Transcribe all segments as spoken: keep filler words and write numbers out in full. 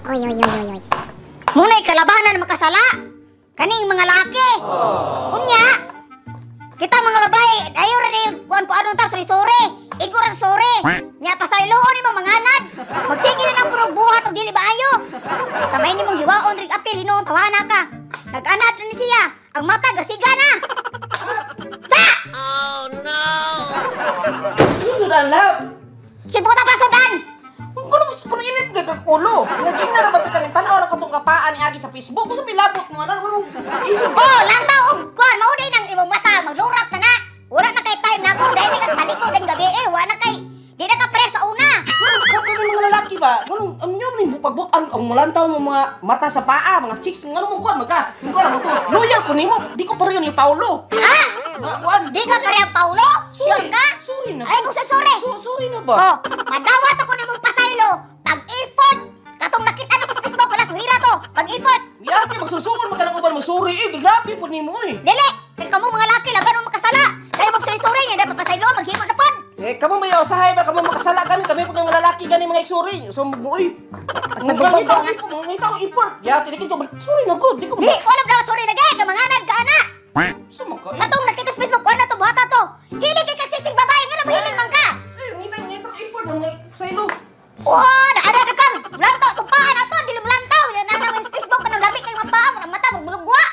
Oy, oy, oy, oy, oy. Muna'y kalabanan makasala. Kaning mga laki. Unya. Kita mga babae, ayo rin kuan ko anong ta suri-suri. Igor ang suri. Nya pasayloon ni mo manganad. Magsige na lang puro buhat og dili ba ayo. Mas kamay ni mong hiwaon rig apil hinuon tawana ka. Nag-anad na ni siya. Ang mata gasiga na. Ta! Oh no. Susudan lab. Sibuta pa sudan. Kuno mas kuno init gagak ulo. Naging na rabat ka ni tanaw ra katong kapaan ni agi sa Facebook. Kuno bilabot mo ana kuno. Isog. Oh, lantaw og kuan mao day nang imong mata maglurat na na. Wala na kay time na ko dahil ni kag taliko din gabi eh. Wala na kay di na ka press sa una. Kuno mga lalaki ba? Kuno amyo ni pagbutan ang mulantaw mo mga mata sa paa, mga chicks ngano mo kuan magka. Kuno mo to. Loyal ko nimo. Di ko pareho ni Paulo. Ha? Kuan. Di ka pareha Paulo? Sure ka? Sorry na. Ay, kung sa sorry. So, sorry na ba? Oh, madawat ako ni mong pasaylo. Pag-effort. Katong nakita na ko sa Facebook, wala suhira to. Pag-effort. Yaki, magsusugon mo ka lang uban mo. Sorry eh. Grabe po nimo eh. Dili. Kaya kamo mga laki, laban mo makasala. Kaya magsuri-suri niya, dapat pasaylo, maghimot na pon. Eh, kamu may usahay ba? Kamu makasala kami. Kami pag mga lalaki gani mga iksuri. So, uy. Mga ngita ko ipon. Mga ngita ko ipon. Ya, tinikin ko. Sorry na good. Di ko Dili ko alam na sorry na gaya. Kamanganad ka, ana. Sama ka eh. Katong nakita sa Facebook, ano to, buhata to. Hilig kay kagsising babae, nga na mahilig man ka. Eh, ngita, ngita ko ipon. Mga saylo. Wow, naada na ka. Lantaw, tumpaan na to. Dili mo lantaw. Yan na naman sa Facebook, anong lamig kay mapaa mo. Ang mata, magbulugwa.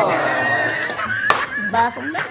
Basong na.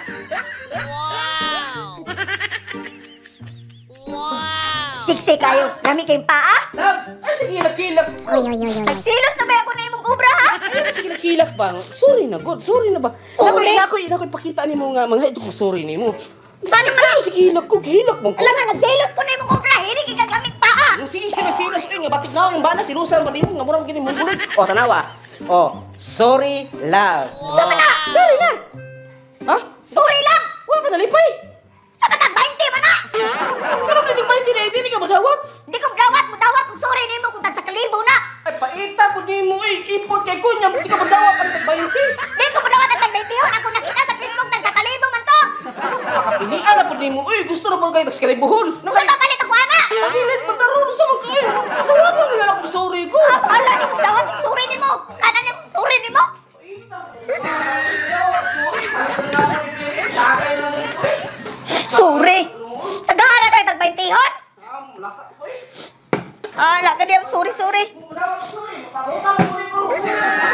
Siksi kayo. Lamig kayong paa? Lab, ay sige kilak-kilak. Oy, oy, oy, oy. Nagsilos na ba ako na imong kubra, ha? Ay, sige kilak ba? Sorry na good. Sorry na ba? Sorry? Ina ko, ina ko ipakita ni mo nga mga ito ko sorry ni mo. Saan naman Ay, sige hilak ko. Hilak mo ko. alam nga, nagsilos ko na imong kubra. Hilig kay kaglamig paa. Yung sige sila silos ko nga batik na yung bana silusan ba nimo nga murang gini mo bulit. Oh, tanawa. Oh, sorry love. Sama na. Sorry na. Ha? Sorry lang. Wa ka nalipay. Sa katag twenty man na. Pero pwede pa hindi na hindi ka madawat. Di ko dawat mo dawat kung sorry nimo kung tag sa kalibo na. Ay, paita po di mo eh. Ipon kay kunya. Hindi ka madawat ang tagbayinti. Di ko dawat ang tag twenty yun. Ako nakita sa Facebook tag sa kalibo man to. Makapilian na po di mo eh. Gusto na po kayo tags kalibuhon. Sa kapalit ako ana. Pakilit mo tarun sa mga kayo. Tawatan nila ako sorry ko. Ah, ala di ko dawat kung sorry nimo. Kana nimo sorry nimo. Sorry. Tagara kay tag twenty hon. Ah, la ka di ang sorry sorry. Sorry.